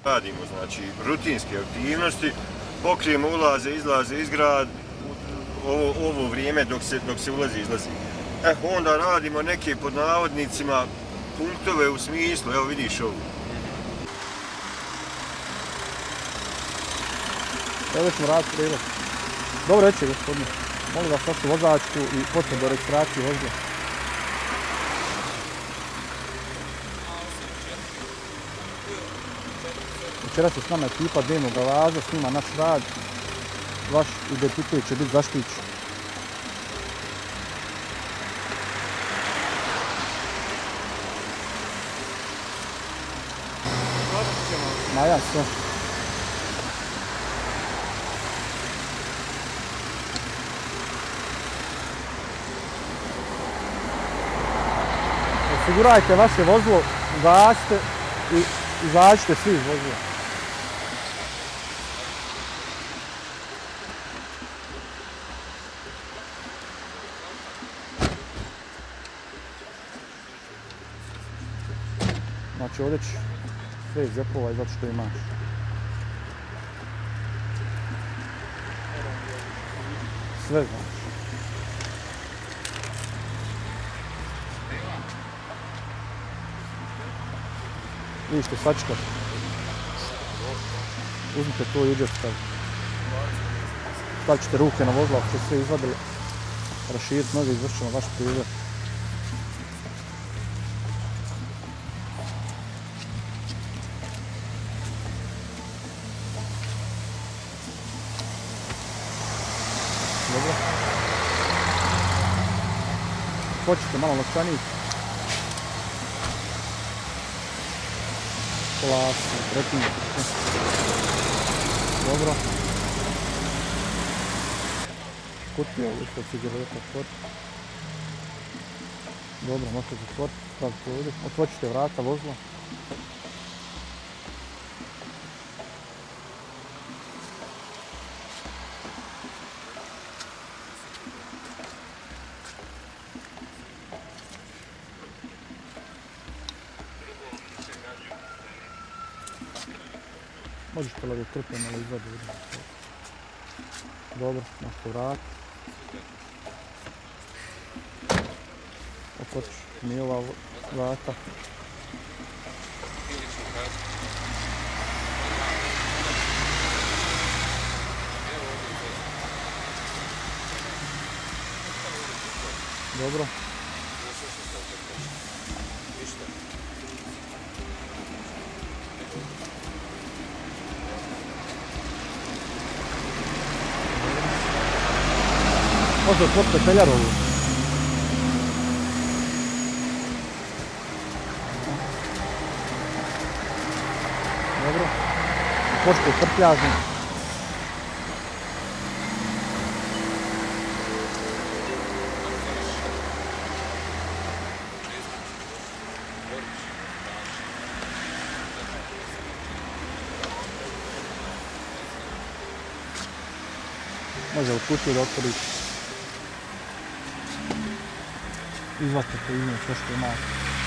Radimo, znači, rutinske aktivnosti, pokrijemo ulaze, izlaze iz grad, ovo vrijeme dok se ulazi, izlazi. Onda radimo neke, pod navodnicima, punktove u smislu, evo vidiš ovu. Ovdje ćemo raditi prilog. Dobro reći, gospodine. Molim vas vašu vozačku i potvrdu do registracije vozila. Večeras je s nama ekipa Dnevnog garaža, snima naš rad. Vaš identitet će biti zaštićen. Ma ja sve. Osigurajte vaše vozilo, gasite i izađite svi iz vozila. Znači ovdje ću sve iz džepova izvati što imaš. Sve znači. Vidite, sačka. Uzmite to i uđete staviti. Stavit ćete ruke na vozilo, ako ste sve izvadili. Raširiti noge, izvršit ćemo vaš prilog. Dobro. Počete malo novčanik. Polako, prekinite. Dobro. Kutija ispod cigareta otvoriti. Dobro, možete zatvoriti, stavite ovdje. Otvočite vrata vozila. Možete li ovdje trpe malo izvaditi. Dobro, možete vratiti. Otvorit mi ova vrata. Dobro. Možda otvorite peljarovu. Dobro. Otvorite prtljažnik. Može u kutiju da otvorite. Izvatite iz nje sve što imate.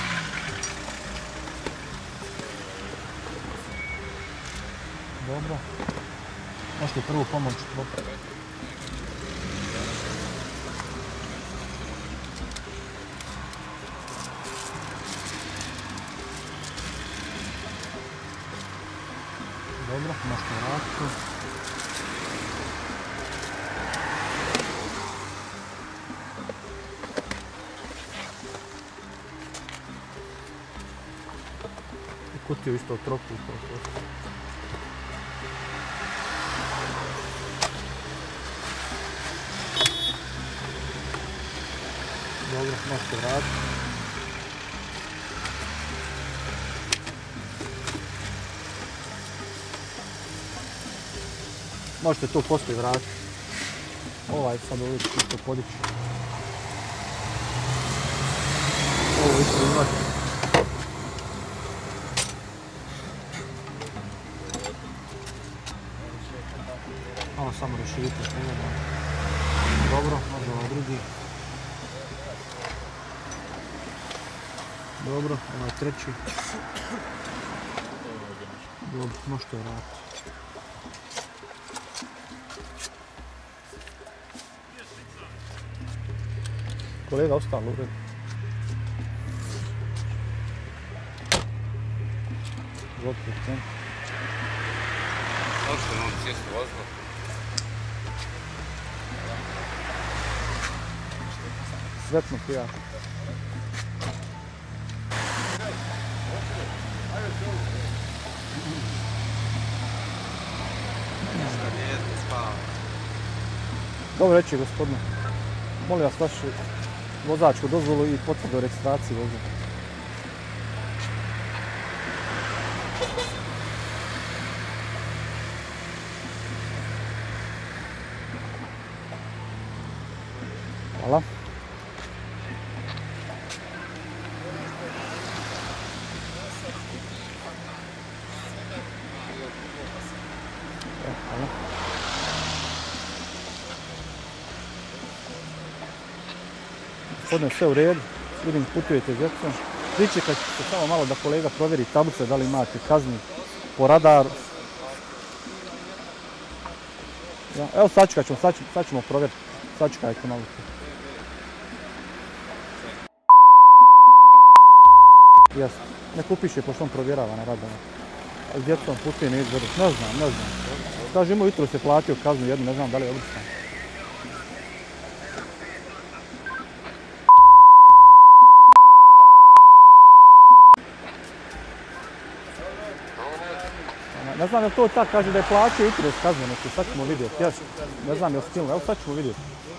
Dobro. Možete prvu pomoć popati. Dobro, možete vratiti. Kutiju isto tropu. Dobro, možete vratiti. Možete to poslije vratiti. Ovaj sad ovdje isto podići. Ovo isto imati. Malo samo raširite što imamo. Dobro, može ovaj drugi. Dobro, ovaj treći. Dobro, možete vratiti. Kolega ostalo u redu. Zvolite, ne? Možete nam sjesti vozilo? Sretno ti ja. Dobro reći, gospodine. Molim vas vašu vozačku dozvolu i potvrdu o registraciji vozila. Hvala. Hvala. Gospodine, sve u redu. Vidim, putujete djecom. Pričekat ćete samo malo da kolega provjeri tablice, da li imate kazni po radaru. Ja, evo sačekat ćemo, sad ćemo provjeriti. Sačekajte malo. Jasno. Nek upiše pošto on provjerava na radaru. A s djecom putuje neće gledati. Ne znam. Kaže, imao jutro se platio kaznu jednu, ne znam da li je obristan. Ne znam je li to tak, kaže da je plaćao jutro s kaznu neki, sad ćemo vidjeti. Ne znam je li skinuo, evo sad ćemo vidjeti.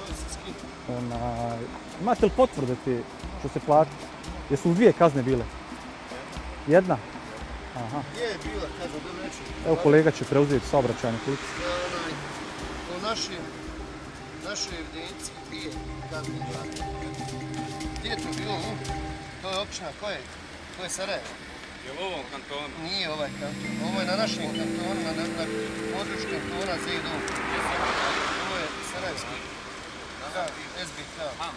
Imate li potvrde ti što se plaća? Jesu li dvije kazne bile? Jedna? Aha. Je bila kazna, dobro reći. Evo kolega će preuzeti saobraćajni klip. Po našoj evidenciji dvije kazne bila. Gdje je to bilo? To je općina, ko je Sarajevo? Je li u ovom kantonu? Nije ovaj kanton. Ovo je na našem kantonu, na području kantona Zedu. Ovo je Sarajevski. SBK.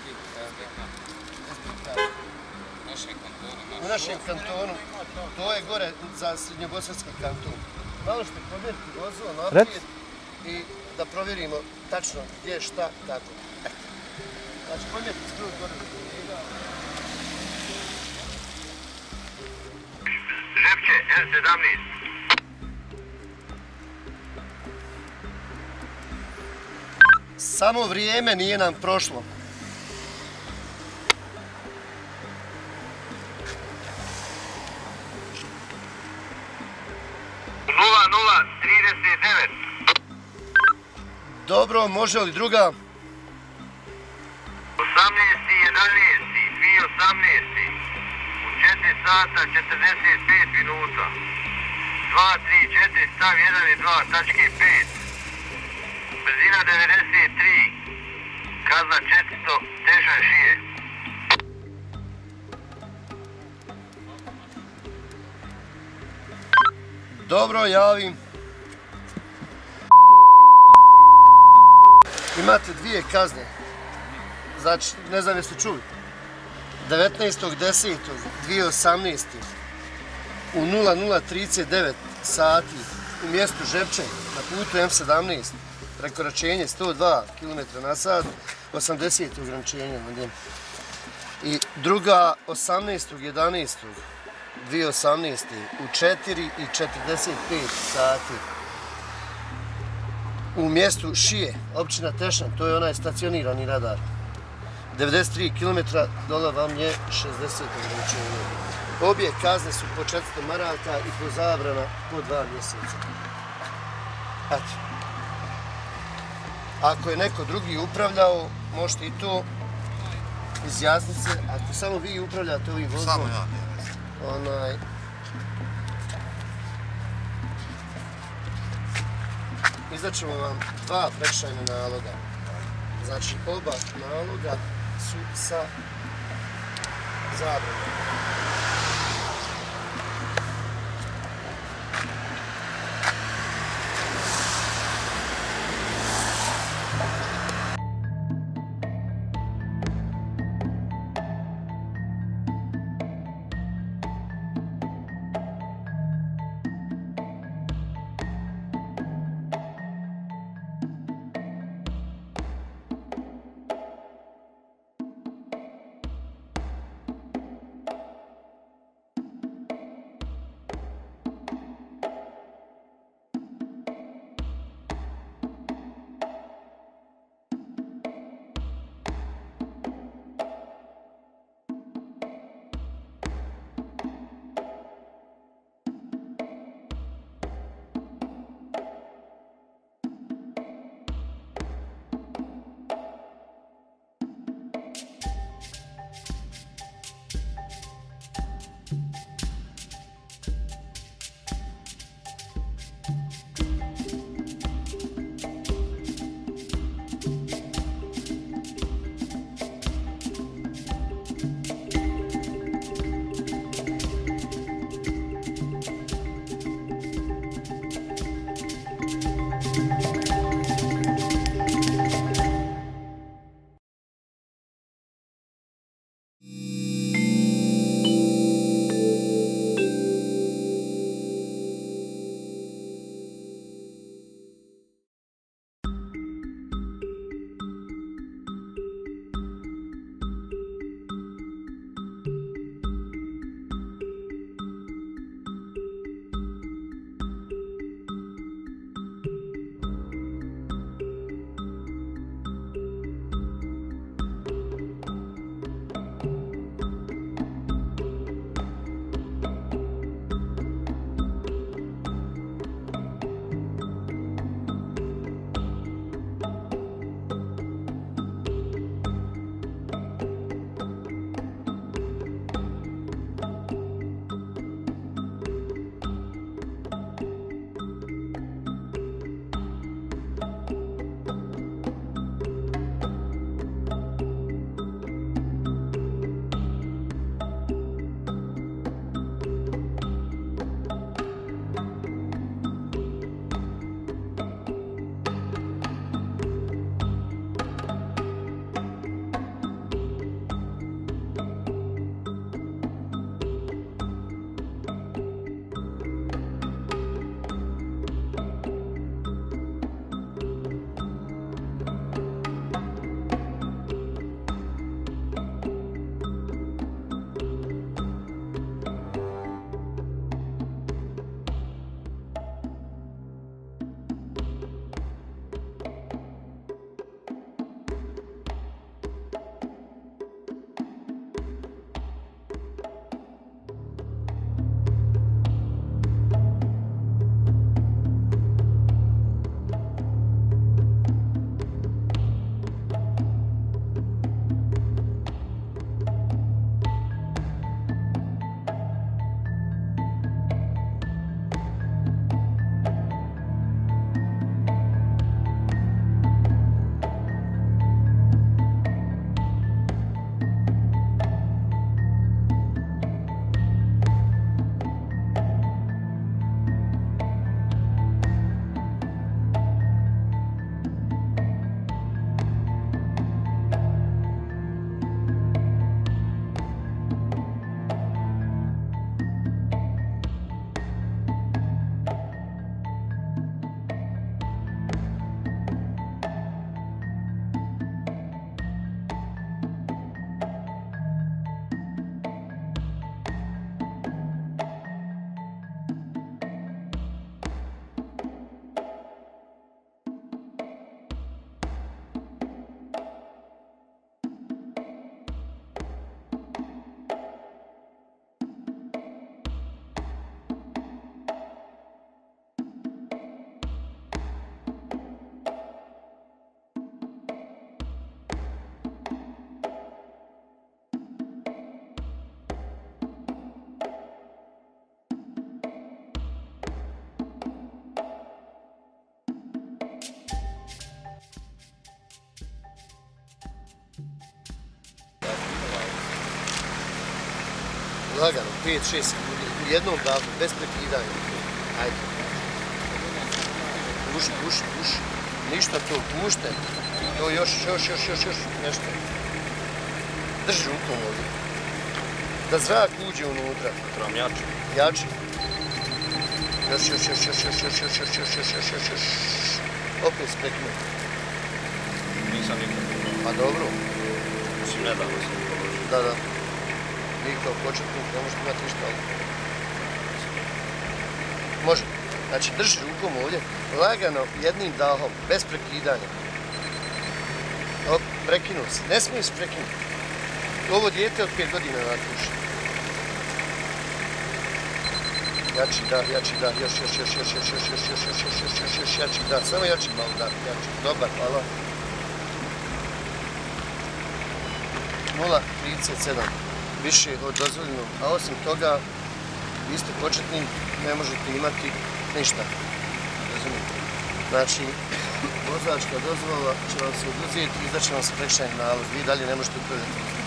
U našem kantonu. To je gore za Srednjobosavski kanton. Malo što provjeriti vozilo naprijed i da provjerimo tačno gdje, šta, kako. Znači, provjeriti skroz gore do kolega. Žepče, N17. Samo vrijeme nije nam prošlo. Dobro, može li druga? 18. 11. 2018. U 4 sata 45 minuta. 2, 3, 4, stav 1 i 2, tačke 5. Brzina 93. Kazna 400, teža šije. Dobro, javim. Imate dvije kazne. Znači, ne znam jeste čuli. 19.10.2018. u 00:39 sati u mjestu Žepče na putu M17 prekoračenje 102 km/h, 80 ograničenja na njemu. I druga 18.11.2018. u 4:45 sati u mjestu Šije, općina Tešan, to je onaj stacionirani radar. 93 km, dole vam je 60 ograničenja. Obje kazne su po 400 maraka i po zabrana po 2 mjeseca. Eto. Ako je neko drugi upravljao, možete i to izjasniti se. Ako samo vi upravljate ovim vozom, Samo ja. izdaćemo vam 2 prekršajna naloga. Znači, oba naloga su sa zabranom. Lagano, 5-6 sekundi, u jednom dahu, bez prekidanja. Ajde. Puši. Ništa to, pušte. To još, nešto. Drži rukom ovdje. Da zrak uđe unutra. Trebam jače. Jači. Još. Opet spekne. Nisam nikad. Pa dobro. Mislim, nedavno sam položio. Da. Vi kao početnik ne možete imati ništa ovdje. Može. Znači, drži rukom ovdje, lagano, jednim dahom, bez prekidanja. Op, prekinuo se. Ne smije se prekinuti. Ovo dijete od 5 godina nakuši. Jači da, još, jači da, samo jači malo da, jači. Dobar, hvala. 0,37. Više od dozvoljenog, a osim toga, vi ste početni, ne možete imati ništa. Razumijete? Znači, vozačka dozvola će vam se oduzeti i izdaće vam se prekršajni nalaz. Vi dalje ne možete upravljati.